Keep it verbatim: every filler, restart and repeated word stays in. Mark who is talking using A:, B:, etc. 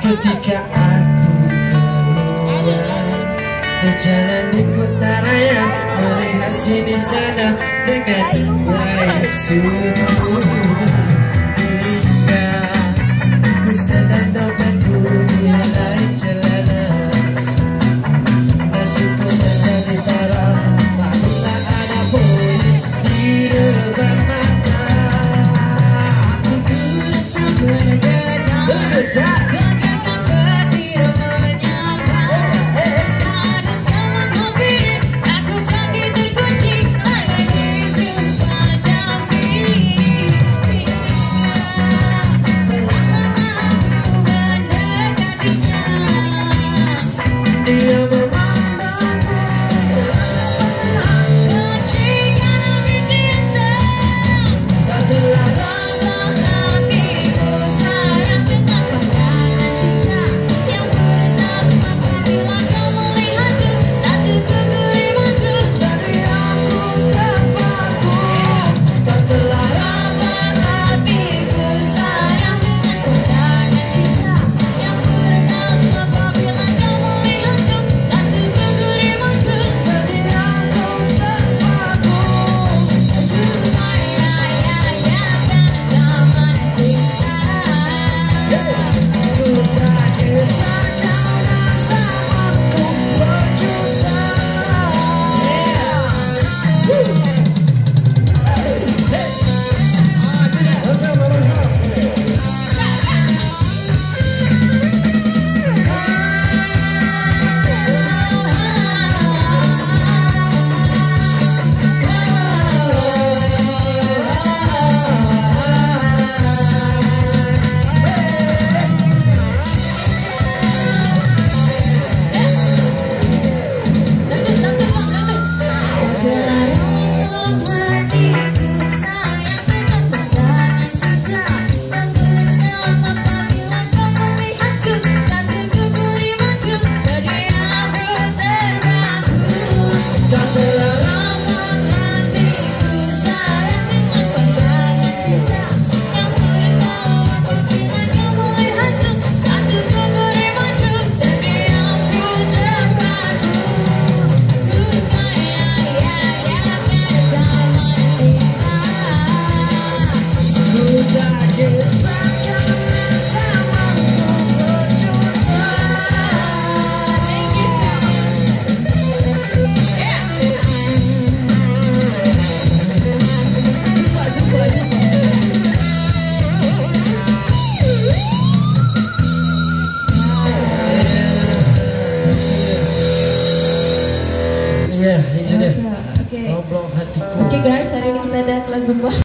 A: ketika aku keluar di jalan di kota raya, melihat sini sana dengan baik suruh hingga ku sedang dompetku mulai celana, nasibku menjadi parah apabila ada polis di depan mata. Aku berusaha menjaga ya, itu deh.
B: Oke.
A: Ngobrol hatiku.
B: Oke guys, hari ini kita ada kelas Zumba.